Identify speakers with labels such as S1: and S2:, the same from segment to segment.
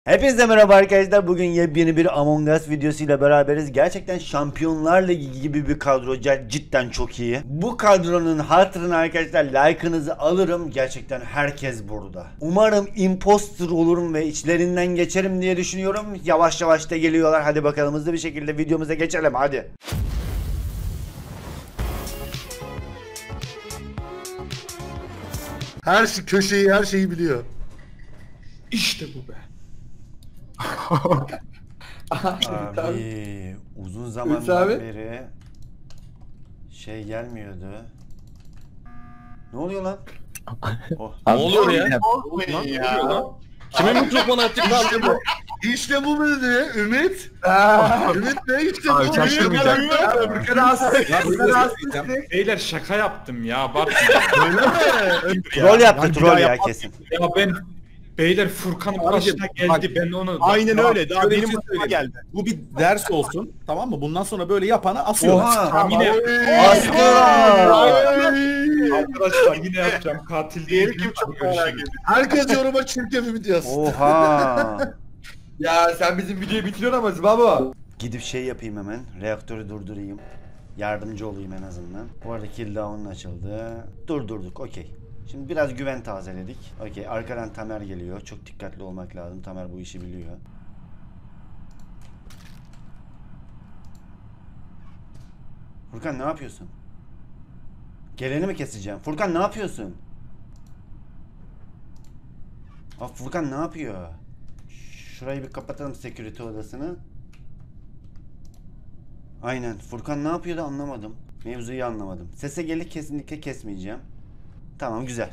S1: Hepinize merhaba arkadaşlar. Bugün yepyeni bir Among Us videosuyla beraberiz. Gerçekten Şampiyonlar Ligi gibi bir kadro. Cidden çok iyi. Bu kadronun hatırına arkadaşlar like'ınızı alırım. Gerçekten herkes burada. Umarım imposter olurum ve içlerinden geçerim diye düşünüyorum. Yavaş yavaş da geliyorlar. Hadi bakalım hızlı bir şekilde videomuza geçelim hadi.
S2: Her köşeyi, her şeyi biliyor.
S3: İşte bu be.
S1: Abi uzun zamandan beri şey gelmiyordu. Ne oluyor lan? Oh.
S4: Ne oluyor ya?
S2: Olmayın ya.
S4: Kimin mikrofonu açık kaldı bu?
S2: İşte bu dedi Ümit. Ümit ne işte bu?
S5: Abi şaşırmayacak.
S3: Beyler şaka yaptım ya. Bak.
S1: Troll yaptı troll ya kesin.
S3: Ya ben Beyler Furkan'ın başına geldi. Ben onu
S5: Aynen öyle. Daha
S3: şöyle
S5: benim
S3: bir şey
S5: başıma
S3: söyleyeyim.
S5: geldi. Bu bir ders olsun. Tamam mı? Bundan sonra böyle yapana asıyorlar.
S1: Oha!
S3: Yine arkadaşlar yine yapacağım. Katil
S2: Diğeri
S3: değil.
S2: kim çok merak ediyor. Herkes yoruma çirkef Ümit yazsın.
S1: Oha!
S6: Ya sen bizim videoyu bitiriyorsun ama baba.
S1: Gidip şey yapayım hemen. Reaktörü durdurayım. Yardımcı olayım en azından. Bu arada kill down açıldı. Durdurduk. Okey. Şimdi biraz güven tazeledik. Okey. Arkadan Tamer geliyor. Çok dikkatli olmak lazım. Tamer bu işi biliyor. Furkan ne yapıyorsun? Geleni mi keseceğim? Furkan ne yapıyorsun? Furkan ne yapıyor? Şurayı bir kapatalım security odasını. Aynen. Furkan ne yapıyordu anlamadım. Mevzuyu anlamadım. Sese gelip kesinlikle kesmeyeceğim. Tamam güzel.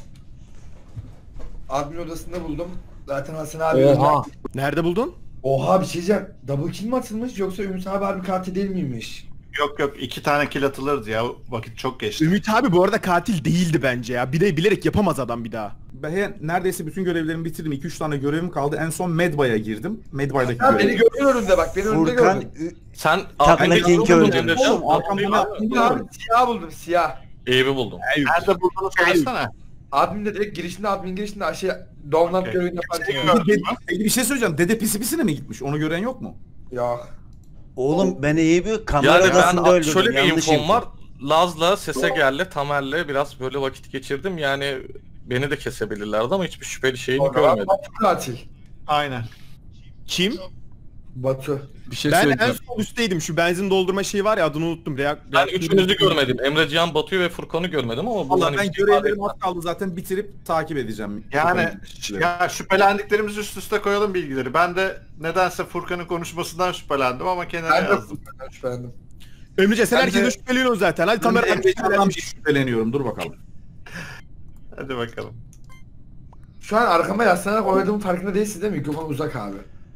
S6: Admin odasında buldum. Zaten Hasan abi.
S5: Oha.
S2: Nerede buldun?
S6: Oha bir şey diyeceğim. Double kill mi atılmış yoksa Ümit abi harbi katil değil miymiş?
S7: Yok 2 tane kill atılırdı ya, vakit çok geçti.
S2: Ümit abi bu arada katil değildi bence ya. Bir de bilerek yapamaz adam bir daha.
S5: Ben neredeyse bütün görevlerimi bitirdim. 2-3 tane görevim kaldı. En son Medbay'a girdim. Medbay'daki
S6: Ha beni
S5: görev.
S6: gördün önünde bak. Beni önünde
S1: Furkan
S6: gördün.
S4: Sen
S1: Takla King'i öldürdün.
S5: Oğlum arkamda ne yaptın?
S6: Abi siyah buldum siyah.
S4: Eyüp'ü buldum.
S7: Nerede bulduğunu söylesene.
S6: Admin de direkt girişinde admin girişinde aşağı Donland
S7: Okey.
S6: görevini yaparken.
S5: Peki bir şey söyleyeceğim. Dede pisi pisine mi gitmiş? Onu gören yok mu?
S6: Yok.
S1: Oğlum ben iyi bir kamera
S4: Yani
S1: odasında
S4: ben
S1: öldürdüm.
S4: şöyle bir
S1: Yanlış
S4: infom
S1: info.
S4: var. Laz'la Sese geldi, Tamer'le biraz böyle vakit geçirdim. Yani beni de kesebilirlerdi ama hiçbir şüpheli şeyini görmedim.
S6: Batu katil.
S7: Aynen.
S2: Kim?
S6: Batu.
S5: Bir şey
S2: Ben en son üstteydim. Şu benzin doldurma şeyi var ya adını unuttum.
S4: Ben üçünüzü görmedim. Emre Cihan, Batu'yu ve Furkan'ı görmedim ama
S5: Allah
S4: buradan
S5: ben
S4: hiç
S5: görevlerim az kaldı zaten bitirip takip edeceğim.
S7: Yani ya şüphelendiklerimizi üst üste koyalım bilgileri. Ben de nedense Furkan'ın konuşmasından şüphelendim ama kenara
S6: Ben de
S7: yazdım.
S6: Furkan'dan şüphelendim.
S2: Emrecan sen
S6: Ben
S2: herkese
S6: de-
S2: şüpheleniyorsun zaten. Hadi Tamer
S6: Ben de-
S5: Tamam şüpheleniyorum. Dur bakalım.
S7: Hadi bakalım.
S6: Şu an arkama yaslanarak oynadığımın farkında değilsin değil mi? Mikrofon uzak abi.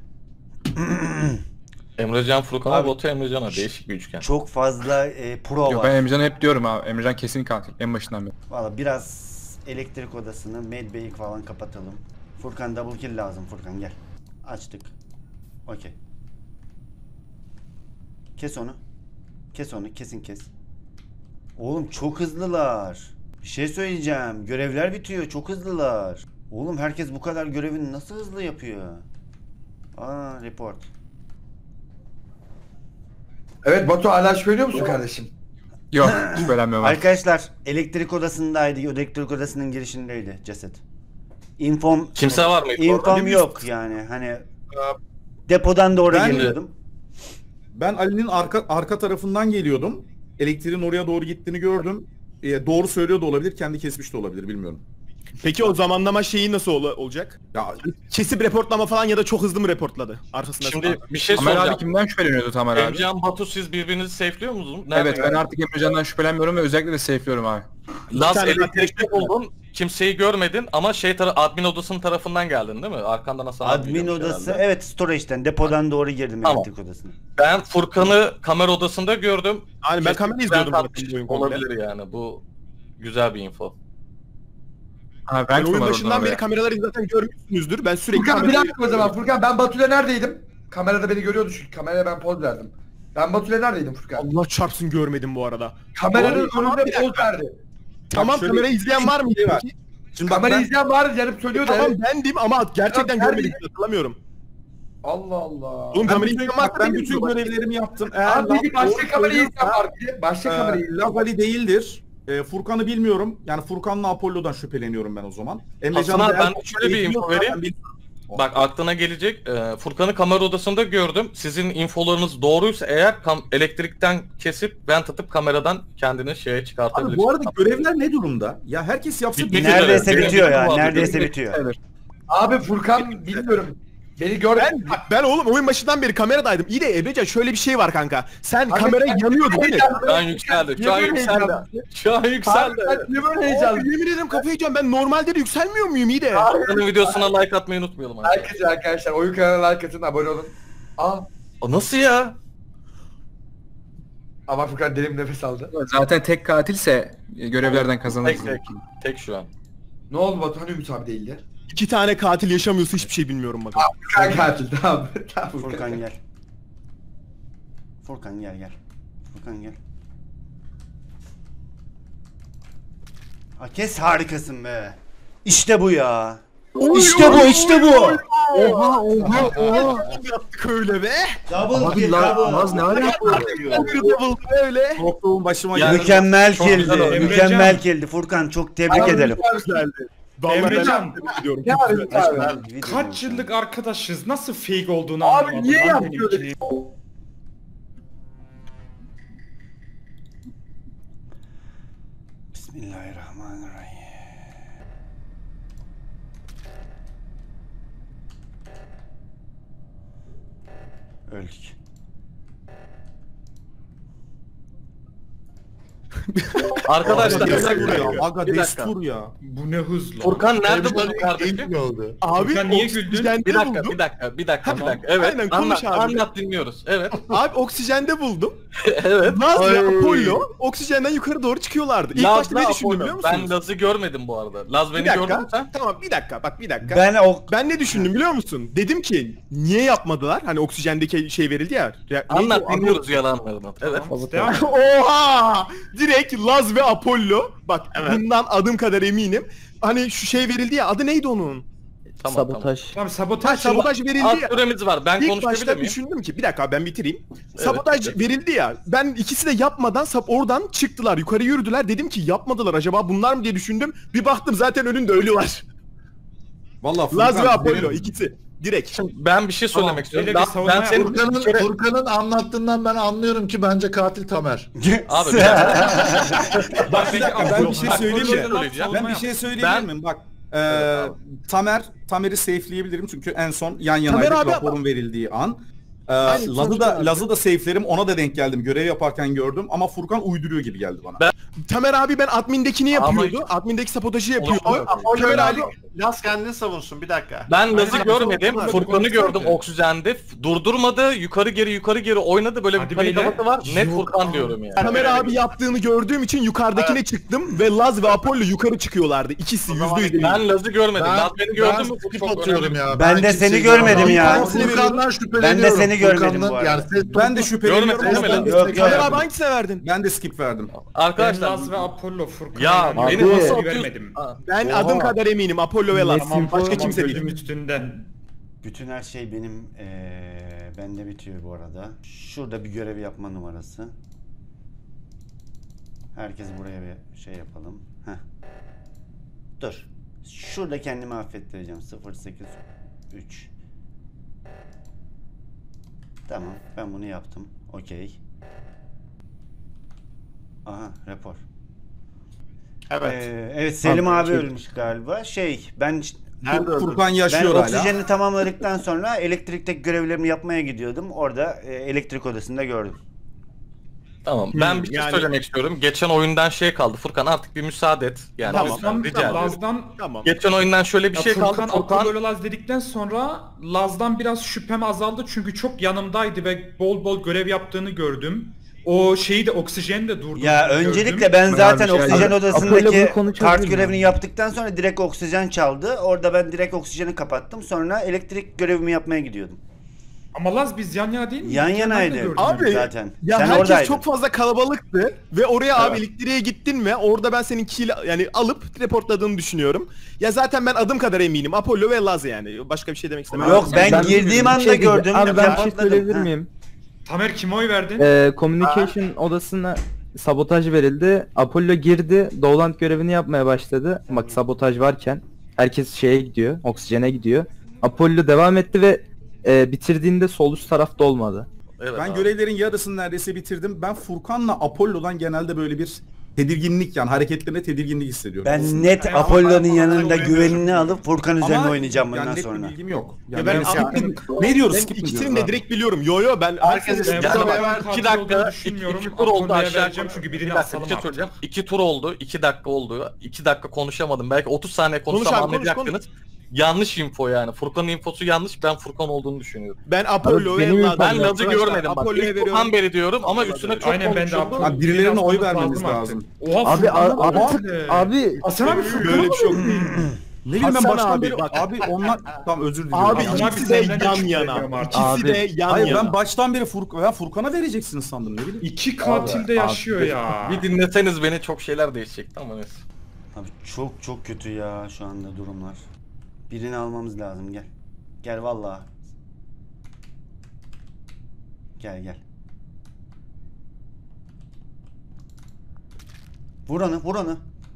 S4: Emre Cihan, Furkan'a,
S1: Abi-
S4: Batu, Emre Cihan'a değişik bir üçgen.
S1: Çok fazla pro
S8: Yok
S1: var.
S8: ben Emrecan'a hep diyorum abi. Emrecan kesin katil en başından beri.
S1: Valla biraz elektrik odasını, medbay'i falan kapatalım. Furkan double kill lazım Furkan gel. Açtık. Okey. Kes onu. Kes onu kesin kes. Oğlum çok hızlılar. Bir şey söyleyeceğim. Görevler bitiyor. Çok hızlılar. Oğlum herkes bu kadar görevini nasıl hızlı yapıyor? Report.
S6: Evet Batu hala şüpheliyor musun kardeşim?
S8: Yok şüphelenmiyorum abi.
S1: Arkadaşlar elektrik odasındaydı. Elektrik odasının girişindeydi ceset. Infom
S4: Kimse var mıydı orada?
S1: infom yok yani. Hani depodan doğru
S5: Ben-
S1: geliyordum.
S5: Ben Ali'nin arka tarafından geliyordum. Elektriğin oraya doğru gittiğini gördüm. Doğru söylüyor da olabilir, kendi kesmiş de olabilir bilmiyorum.
S2: Peki o zamanlama şeyi nasıl olacak?
S5: Ya
S2: Kesip reportlama falan ya da çok hızlı mı reportladı? Arkasında
S4: Şimdi bir şey
S8: Tamer abi
S4: soracağım.
S8: kimden şüpheleniyordu Tamer abi?
S4: Emre Cihan, Batu siz birbirinizi safe'liyor musunuz?
S8: Evet ben artık Emrecan'dan şüphelenmiyorum ve özellikle de safe'liyorum abi.
S4: Laz
S2: tane
S4: elektrikte buldun, kimseyi görmedin ama admin odasının tarafından geldin değil mi? Arkandan Hasan abi
S1: Admin
S4: geliyormuş
S1: odası
S4: herhalde.
S1: evet storage'den depodan doğru girdim
S4: Tamam.
S1: elektrik odasına.
S4: Ben Furkan'ı kamera odasında gördüm.
S2: Hani ben kamera izliyordum zaten
S4: tartıştık.
S2: bu oyun komple.
S4: Olabilir yani, bu güzel bir info.
S8: Ha,
S2: Ben oyun
S8: var
S2: başından
S8: oradan
S2: beri
S8: oraya.
S2: kameraları zaten görmüşsünüzdür. Ben sürekli
S6: Furkan bir
S2: kamera...
S6: dakika o zaman. Furkan ben Batu'yla neredeydim? Kamerada beni görüyordu çünkü kameraya ben poz verdim. Ben Batu'yla neredeydim Furkan?
S2: Allah çarpsın görmedim bu arada.
S6: Kameranın
S2: Tamam,
S6: önünde
S2: bir
S6: poz verdi.
S2: Tamam
S5: şöyle-
S2: kamerayı izleyen var mıydı?
S5: var.
S2: Peki?
S5: Şimdi bak
S6: Kamerayı
S5: ben,
S6: izleyen vardı canım söylüyordu.
S2: Tamam
S6: Evet.
S2: bendim ama gerçekten
S6: Tamam,
S2: görmedim hatırlamıyorum.
S6: Allah Allah.
S2: Oğlum
S5: Ben bütün görevlerimi yaptım.
S6: Abi
S5: Laz-
S6: bir başka
S5: doğru
S6: kamerayı
S5: söylüyorsa,
S6: var bir. Başka kamerayı.
S5: Laz Ali değildir. Furkan'ı bilmiyorum. Yani Furkan'la Apollo'dan şüpheleniyorum ben o zaman.
S4: Hasan abi, ben şöyle bir info
S5: bekliyorsa
S4: vereyim.
S5: ben bilmiyorum.
S4: Bak aklına gelecek. Furkan'ı kamera odasında gördüm. Sizin infolarınız doğruysa eğer elektrikten kesip vent atıp kameradan kendini şeye
S5: Abi
S4: çıkartabilir.
S5: bu arada görevler ne durumda? Ya herkes yapsa
S4: Bitmek
S5: bir-
S1: Neredeyse
S4: üzere.
S1: bitiyor ya.
S4: Benim
S1: Neredeyse
S4: benim-
S1: bitiyor.
S6: Abi Furkan bilmiyorum. Beni gördü.
S2: Ben oğlum oyun başından beri kameradaydım. İyi de Emrecan şöyle bir şey var kanka. Sen
S6: Abi,
S2: kamera
S6: ben-
S2: yanıyordu değil mi?
S4: Şu an yükseldi. Şu an yükseldi. Şu an yükseldi.
S6: Niye böyle
S2: Abi,
S6: heyecanlı?
S2: yemin ederim kafayı yiyeceğim. Ben normalde de yükselmiyor muyum iyi de?
S4: Furkan'ın videosuna like atmayı unutmayalım.
S6: Herkese arkadaşlar oyun kanalına like atın, abone olun.
S4: Nasıl ya?
S6: Ama Furkan derin nefes aldı.
S8: Zaten tek katilse görevlerden kazanırız.
S4: Tek şu an.
S6: Ne oldu Batuhan Ümit abi değildi?
S2: 2 tane katil yaşamıyorsa hiçbir şey bilmiyorum bak.
S6: Furkan katil tamam. Tamam
S1: Furkan gel. Furkan gel. Furkan gel. Kes harikasın be. İşte bu ya. İşte bu.
S2: Yaptık öyle be.
S1: Double kill double.
S8: Laz ne alaka?
S2: Öyle.
S5: Korktuğum başıma
S4: Yani-
S5: geldi.
S1: Mükemmel
S4: Çok güzel oldu.
S1: kildi. Mükemmel kildi. Furkan çok tebrik ederim.
S2: Güzeldi. Vallahi
S3: Emrecan,
S2: ben gidiyorum.
S6: Ne var Ümit abi?
S3: kaç yıllık arkadaşız? Nasıl fake olduğunu
S6: Abi
S3: anlamadım.
S6: niye
S3: lan
S6: yapıyor
S3: benimki.
S1: Bismillahirrahmanirrahim. Öldük.
S4: Arkadaşlar
S5: Destur ya. Aga
S4: Bir dakika.
S5: destur ya.
S3: Bu ne hızlı.
S4: Furkan nerede buldun kardeşim?
S2: Abi
S3: Furkan niye güldün?
S2: oksijende
S4: Bir dakika,
S2: buldum.
S4: bir dakika, bir dakika, bir
S2: Tamam.
S4: dakika. Evet,
S2: Aynen, konuş
S4: anlat,
S2: abi.
S4: anlat dinliyoruz. Evet,
S2: Abi oksijende buldum.
S4: evet.
S2: Laz ve Apollo oksijenden yukarı doğru çıkıyorlardı. İlk başta ne düşündüm biliyor musunuz?
S4: Ben Laz'ı görmedim bu arada. Laz beni
S2: Bir
S4: gördün mü
S2: dakika.
S4: sen?
S2: Tamam bir dakika bak bir dakika.
S1: Ben
S2: Ne düşündüm biliyor musun? Dedim ki niye yapmadılar? Hani oksijendeki şey verildi ya.
S4: Anlat,
S2: Neydi o?
S4: dinliyoruz yalanlarını. Evet.
S3: Devam.
S2: Oha! Direkt Laz ve Apollo. Bak bundan adım kadar eminim. Hani şu şey verildi ya. Adı neydi onun?
S4: Tamam,
S3: Tamam
S2: Ha,
S3: sabotaj.
S2: sabotaj verildi
S4: Tamam.
S2: ya.
S4: Az süremiz var. Ben
S2: İlk
S4: konuşabilir
S2: başta
S4: miyim?
S2: düşündüm ki bir dakika ben bitireyim.
S4: Evet,
S2: Sabotaj
S4: evet.
S2: verildi ya. Ben ikisi de yapmadan oradan çıktılar. Yukarı yürüdüler. Dedim ki yapmadılar acaba bunlar mı diye düşündüm. Bir baktım zaten önünde ölüyorlar.
S5: Vallahi
S2: Laz ve
S5: Furkan,
S2: Apollo
S5: benim-
S2: ikisi. Direkt.
S4: Ben bir şey söylemek
S3: Tamam,
S4: istiyorum.
S3: öyle bir savunma
S4: Ben senin
S3: yapalım.
S4: bir kere...
S7: Furkan'ın anlattığından ben anlıyorum ki bence katil Tamer.
S4: Abi bir dakika.
S2: Bak bir dakika ben bir şey
S4: Bak,
S2: söyleyeyim
S4: bir
S2: mi?
S4: şey söyleyeceğim.
S5: Ben bir şey söyleyebilir
S4: Ben-
S5: miyim? Bak Tamer'i safe'leyebilirim çünkü en son yan
S2: Tamer
S5: yanaydık
S2: abi-
S5: raporun verildiği an.
S2: Aynen, sonuçta-
S5: Laz'ı da safe'lerim, ona da denk geldim. Görev yaparken gördüm ama Furkan uyduruyor gibi geldi bana.
S2: Tamer abi ben admindekini
S4: Ama
S2: yapıyordu. Admindeki sabotajı yapıyordu.
S4: Olabilir.
S2: Tamer abi
S7: Laz kendini savunsun bir dakika.
S4: Ben Laz'ı
S2: Aynen,
S4: görmedim.
S2: savunma-
S4: Furkan'ı gördüm
S3: Konuşsana.
S4: oksijende. Durmadı. Yukarı geri oynadı. Böyle
S3: Hadi
S4: bir panik
S3: beyler.
S4: havası var. Net
S3: Yok
S4: Furkan
S3: abi.
S4: diyorum yani.
S2: Tamer abi yaptığını gördüğüm için yukarıdakine çıktım ve Laz ve Apollo yukarı çıkıyorlardı. İkisi %100 eminim.
S4: Ben Laz'ı görmedim. Laz beni gördü mü?
S7: skip
S4: Çok
S7: atıyorum
S4: önemli.
S7: ya.
S1: Ben de
S7: kimseyi
S1: seni görmedim
S7: görmedim.
S1: ya.
S7: Ben Furkan'dan şüpheleniyorum.
S1: Ben de seni görmedim bu arada.
S7: Yani
S5: Ben de şüpheleniyorum.
S4: Görmedim,
S5: ama ben de
S1: Yok,
S5: skip
S1: yok.
S2: Tamer
S5: verdim.
S2: abi hangisine verdin?
S5: Ben de skip verdim.
S4: Arkadaşlar.
S3: Laz ve Apollo Furkan.
S4: Ya
S3: Yani
S4: beni nasıl
S3: nasıl
S4: atıyorsun?
S3: vermedim.
S2: Ben adım kadar eminim Apollo ve Laz.
S3: Tamam
S2: Başka
S3: tamam,
S2: kimse
S3: gözüm
S2: değil.
S3: üstünde.
S1: Bütün her şey benim bende bitiyor bu arada. Şurada bir görev yapma numarası. Herkes buraya bir şey yapalım. Heh. Dur. Şurada kendimi affettireceğim. 083. Tamam. Ben bunu yaptım. Okey. Aha. Rapor.
S7: Evet.
S1: Evet Selim abi
S5: Okey.
S1: ölmüş galiba. Ben
S5: Furkan
S1: ben
S5: yaşıyor hala.
S1: oksijeni tamamladıktan sonra elektrikteki görevlerimi yapmaya gidiyordum. Orada elektrik odasında gördüm.
S4: Tamam. Ben bir şey
S2: yani-
S4: söylemek istiyorum. Geçen oyundan şey kaldı. Furkan artık bir müsaade et. Yani
S2: Tamam,
S4: lütfen, rica ediyorum.
S3: Laz'dan
S2: Tamam.
S4: Geçen oyundan şöyle bir
S3: ya
S4: şey kaldı.
S3: Furkan Apollo Laz dedikten sonra Laz'dan biraz şüphem azaldı çünkü çok yanımdaydı ve bol bol görev yaptığını gördüm. O şeyi de oksijeni de durdurduğunu
S1: Ya
S3: gördüm.
S1: öncelikle ben zaten
S8: bir şey-
S1: oksijen
S8: Apollo
S1: odasındaki
S8: bunu konuşabilir
S1: kart
S8: mi?
S1: görevini yaptıktan sonra direkt oksijen çaldı. Orada ben direkt oksijeni kapattım. Sonra elektrik görevimi yapmaya gidiyordum.
S3: Ama Laz biz yan yana değil mi?
S1: Yan
S3: Ben de
S1: yanaydı
S3: gördüm.
S2: Abi,
S1: zaten.
S2: Ya
S1: Sen
S2: herkes
S1: oradaydın.
S2: çok fazla kalabalıktı ve oraya abi elektriğe gittin mi? Orada ben senin kill yani alıp reportladığını düşünüyorum. Ya zaten ben adım kadar eminim. Apollo ve Laz yani. Başka bir şey demek istemiyorum.
S1: Yok ben girdiğim anda gördüm.
S9: Abi ben bir şey
S1: reportladım.
S9: söyleyebilir
S1: Ha.
S9: miyim?
S3: Tamer kime oy verdin?
S9: Communication odasına sabotaj verildi. Apollo girdi. Dolant görevini yapmaya başladı. Bak sabotaj varken. Herkes şeye gidiyor. Oksijene gidiyor. Apollo devam etti ve bitirdiğinde sol üst tarafta olmadı.
S4: Evet
S5: Ben
S4: abi.
S5: görevlerin yarısını neredeyse bitirdim. Ben Furkan'la Apollo'dan genelde böyle bir tedirginlik, yani hareketlerine tedirginlik hissediyorum.
S1: Ben net
S3: Ama-
S1: Apollo'nun
S3: ama-
S1: yanında
S3: ama-
S1: güvenini alıp Furkan üzerine
S5: Ama
S1: oynayacağım bundan
S5: yani net
S1: sonra.
S5: bir bilgim yok.
S2: Ya
S5: Yani
S2: ben
S5: ne diyoruz?
S2: Ben
S5: Skip mi
S2: ikisini
S5: diyoruz
S2: de
S5: abi?
S2: direkt biliyorum. Yo ben
S7: Herkes
S3: Ben
S4: Yani
S3: bu
S4: bak,
S3: sefer
S4: 2
S3: katil olduğunu
S4: dakika,
S3: düşünmüyorum.
S4: 2 tur oldu
S3: Apollo'ya
S4: aşağı
S3: vereceğim çünkü birini
S4: Bir dakika,
S3: asalım
S4: bir şey
S3: artık.
S4: söyleyeceğim. 2 tur oldu, 2 dakika oldu. 2 dakika konuşamadım. Belki 30 saniye
S2: Konuş
S4: konuşsam
S2: abi, konuş,
S4: anlayacaktınız. Yanlış info yani. Furkan'ın infosu yanlış. Ben Furkan olduğunu düşünüyorum.
S2: ben Apollo
S9: Abi,
S2: ve
S9: benim
S2: Laz.
S4: Ben Laz'ı görmedim bak.
S2: Apollo'ya
S4: İlk
S2: veriyorum.
S4: turdan beri diyorum ama üstüne çok
S3: Aynen ben de
S4: konuşuldu.
S3: Apollo.
S5: Abi birilerine oy
S3: Biraz
S5: vermemiz
S3: fazla
S5: lazım.
S3: Oha,
S9: Abi
S3: Furkan'a bak
S9: artık
S3: be.
S9: abi
S3: Hasan abi
S2: Böyle
S3: Furkan'a
S2: bir şey yok.
S5: Ne bileyim ben
S2: Hasan
S5: baştan
S2: abi,
S5: beri
S2: bak.
S5: abi onlar tamam özür diliyorum.
S2: Abi
S3: Hasan abi
S2: ikisi de
S3: senden de
S2: yan
S3: şüpheleniyorum
S2: yana.
S3: artık.
S2: İkisi de yan
S5: Hayır
S2: yana.
S5: ben baştan beri Furkan'a vereceksiniz sandım, ne bileyim.
S3: İki katil de yaşıyor ya.
S4: Bir dinleseniz beni çok şeyler değişecekti ama neyse.
S1: Abi çok kötü ya şu anda durumlar. Birini almamız lazım, gel. Gel vallahi. Gel. Vur onu.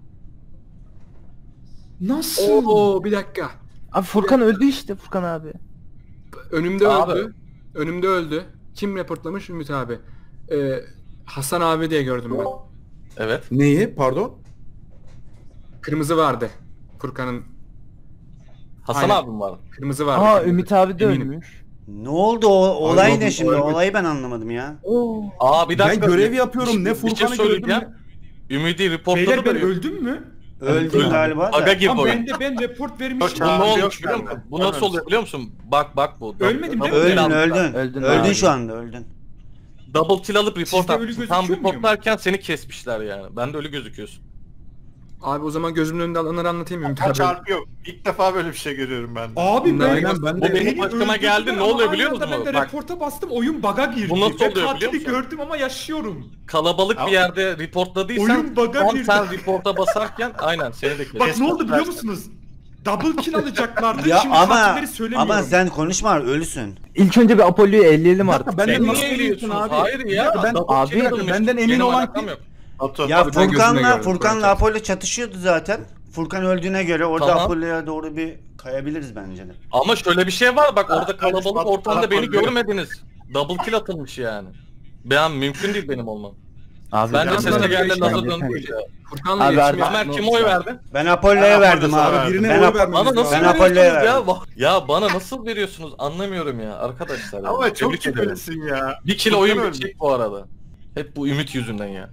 S3: Nasıl?
S10: Oo bir dakika.
S9: abi Furkan öldü işte Furkan abi.
S10: Önümde
S4: Abi.
S10: öldü. Önümde öldü. Kim reportlamış? Ümit abi. Hasan abi diye gördüm ben.
S4: Evet.
S5: Neyi? Pardon?
S10: Kırmızı vardı. Furkan'ın
S4: Hasan
S10: Aynen.
S4: abim var.
S10: kırmızı vardı.
S9: Aa
S10: kırmızı.
S9: Ümit abi de
S10: Eminim.
S9: ölmüş.
S1: Ne oldu o olay
S5: Abi,
S1: ne şimdi?
S5: ölmedi.
S1: Olayı ben anlamadım ya.
S4: Aa bir
S5: Ben
S4: dakika.
S5: görev yapıyorum, ne
S4: Bir şey
S5: Furkan'ı gördüm
S4: söyleyeceğim.
S5: ne...
S4: Ümidi reportladı
S3: Beyler ben
S4: da
S3: öldüm mü?
S1: Öldü galiba
S4: Aga
S1: da.
S4: gibi
S3: Ama
S4: oyun.
S3: ben report
S4: Bu
S3: vermiştim.
S4: ne
S7: Abi,
S4: olmuş
S7: yok
S4: biliyor musun?
S7: bende.
S4: Bu nasıl oluyor biliyor musun? Bak bu.
S3: Ölmedim değil mi?
S1: Öldün.
S9: Öldün
S1: Öldün
S9: abi.
S1: şu anda öldün.
S4: Double kill alıp report
S3: Sizde ölü
S4: atmışsın. Tam
S3: gözüküyor muyum?
S4: reportlarken seni kesmişler yani. Ben de ölü gözüküyorsun.
S10: Abi o zaman gözümün önünde alanları anlatayım Ümit abi.
S7: Çarpı yok. İlk defa böyle bir şey görüyorum ben de.
S3: Abi ben
S5: Aynen ben
S4: Bu
S5: de...
S4: benim başıma geldi. Ne oluyor biliyor musun?
S3: Ben de
S4: Bak
S3: reporta bastım, oyun bug'a girdi.
S4: Bu nasıl
S3: Ben
S4: oluyor biliyor
S3: katili
S4: musun?
S3: gördüm ama yaşıyorum.
S4: kalabalık bir yerde reportladıysan
S3: Oyun bug'a
S4: tam
S3: girdi.
S4: sen reporta basarken aynen seni de kesmişler.
S3: Bak ne oldu biliyor musunuz? Double kill alacaklardı.
S1: Ya
S3: Şimdi
S1: ama
S3: katilleri söylemiyorum.
S1: sen konuşma, ölüsün.
S9: İlk önce bir Apollo'yu elleyelim artık.
S5: dakika, ben de
S4: Sen
S5: nasıl
S4: niye
S5: eliyorsun
S4: eliyorsun
S5: abi?
S4: Hayır ya.
S5: Ben-
S4: double
S9: Abi,
S4: kill alınmış.
S5: benden emin
S4: Benim
S5: olan
S4: alakam
S5: kim?
S4: yok.
S7: Batu.
S1: Ya
S10: ben gözümle
S1: Furkan'la
S10: gördüm,
S1: Furkan'la
S10: Furkan.
S1: Apollo çatışıyordu zaten. Furkan öldüğüne göre orada
S4: Tamam.
S1: Apollo'ya doğru bir kayabiliriz bence de.
S4: Ama şöyle bir şey var bak orada kalabalık
S7: Batu,
S4: ortamda beni
S7: Batu.
S4: görmediniz. Double kill atılmış yani. Ben mümkün değil benim olmam.
S9: Abi
S4: Bence
S7: Ya,
S4: sesle
S7: ben-
S4: geldi
S7: ben-
S4: lazer
S9: ben-
S4: döndü ya.
S10: Furkan'la
S9: Abi,
S10: iletişim
S9: Arda-
S4: Ömer kime oy verdi?
S1: Ben Apollo'ya
S7: Ben
S1: verdim
S7: Apollo'ya
S1: abi.
S5: birine
S1: Ben
S5: oy
S1: Ap-
S5: vermemiz
S4: Bana nasıl
S1: Ben
S5: lazım.
S1: Apollo'ya
S4: veriyorsunuz ya?
S1: verdim.
S4: Ya bana nasıl veriyorsunuz anlamıyorum ya arkadaşlar. ya.
S7: Ama çok
S4: Tebrik ederim.
S7: şüphelisin ya.
S4: Bir kilo oyun
S7: Furkan
S4: bitecek bu arada. Hep bu ümit yüzünden ya.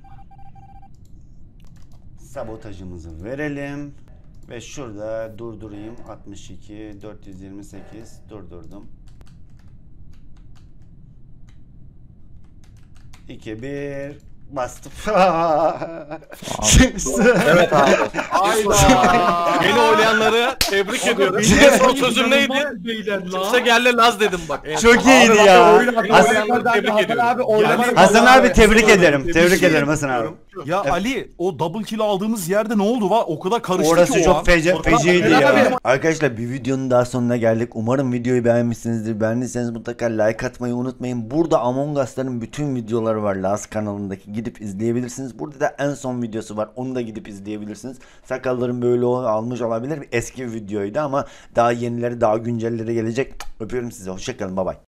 S1: Sabotajımızı verelim. Ve şurada durdurayım. 62 428 durdurdum. 2 1 bastım.
S4: Evet abi. Beni oylayanları tebrik ediyorum. En son sözüm neydi?
S3: Beyler
S4: Kimse geldi Laz dedim bak. en son.
S1: Çok iyiydi ya.
S4: Beni oylayanları tebrik ediyorum.
S1: Hasan abi tebrik ederim. Tebrik ederim Hasan abi.
S5: Ya Ali, o double kill aldığımız yerde ne oldu? O kadar karıştı
S1: Orası
S5: ki o
S1: çok
S5: an.
S1: feciydi
S5: Orada-
S1: ya. Arkadaşlar bir videonun daha sonuna geldik. Umarım videoyu beğenmişsinizdir. Beğendiyseniz mutlaka like atmayı unutmayın. Burada Among Us'ların bütün videoları var. Laz kanalındaki. Gidip izleyebilirsiniz. Burada da en son videosu var. Onu da gidip izleyebilirsiniz. Sakallarım böyle almış olabilir. Eski bir videoydu ama daha yenileri, daha güncelleri gelecek. Öpüyorum sizi. Hoşçakalın. Bye bye.